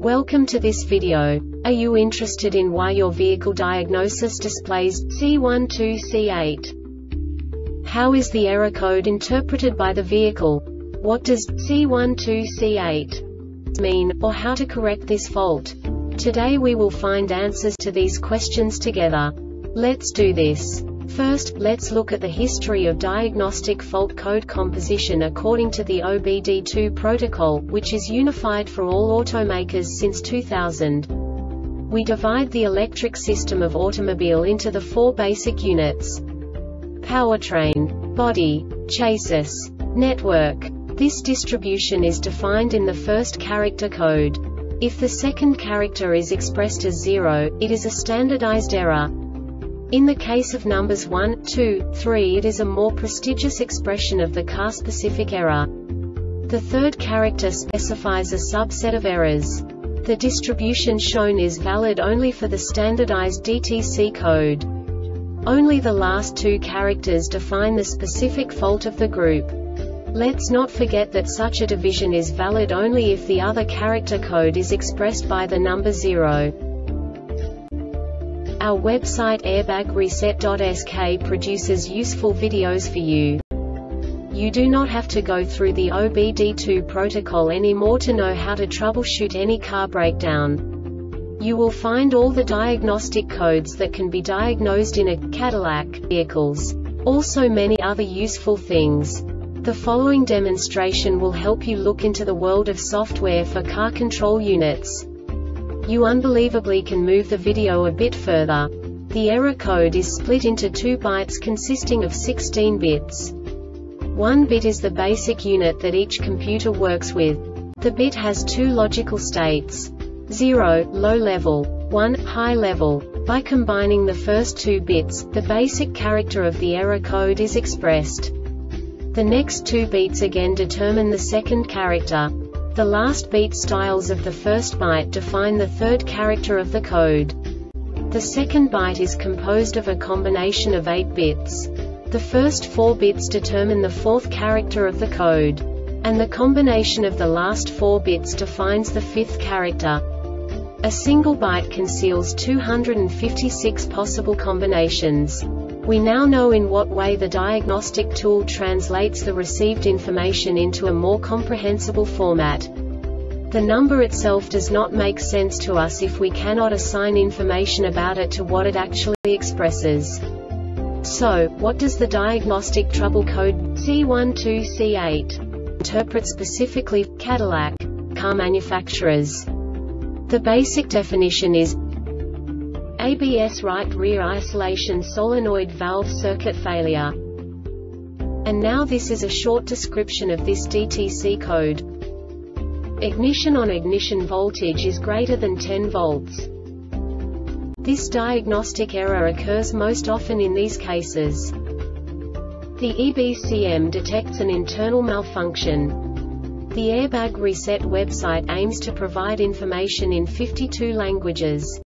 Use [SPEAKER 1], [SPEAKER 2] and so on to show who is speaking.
[SPEAKER 1] Welcome to this video. Are you interested in why your vehicle diagnosis displays C12C8? How is the error code interpreted by the vehicle? What does C12C8 mean, or how to correct this fault? Today we will find answers to these questions together. Let's do this. First, let's look at the history of diagnostic fault code composition according to the OBD2 protocol, which is unified for all automakers since 2000. We divide the electric system of automobile into the four basic units: powertrain, body, chassis, network. This distribution is defined in the first character code. If the second character is expressed as 0, it is a standardized error. In the case of numbers 1, 2, 3, it is a more prestigious expression of the car-specific error. The third character specifies a subset of errors. The distribution shown is valid only for the standardized DTC code. Only the last two characters define the specific fault of the group. Let's not forget that such a division is valid only if the other character code is expressed by the number 0. Our website airbagreset.sk produces useful videos for you. You do not have to go through the OBD2 protocol anymore to know how to troubleshoot any car breakdown. You will find all the diagnostic codes that can be diagnosed in a Cadillac vehicles. Also many other useful things. The following demonstration will help you look into the world of software for car control units. You unbelievably can move the video a bit further. The error code is split into 2 bytes consisting of 16 bits. 1 bit is the basic unit that each computer works with. The bit has 2 logical states: 0, low level, 1, high level. By combining the first 2 bits, the basic character of the error code is expressed. The next 2 beats again determine the second character. The last beat styles of the first byte define the third character of the code. The second byte is composed of a combination of 8 bits. The first 4 bits determine the fourth character of the code. And the combination of the last 4 bits defines the fifth character. A single byte conceals 256 possible combinations. We now know in what way the diagnostic tool translates the received information into a more comprehensible format. The number itself does not make sense to us if we cannot assign information about it to what it actually expresses. So, what does the diagnostic trouble code C12C8 interpret specifically for Cadillac car manufacturers? The basic definition is ABS right rear isolation solenoid valve circuit failure. And now this is a short description of this DTC code. Ignition on ignition voltage is greater than 10 volts. This diagnostic error occurs most often in these cases. The EBCM detects an internal malfunction. The Airbag Reset website aims to provide information in 52 languages.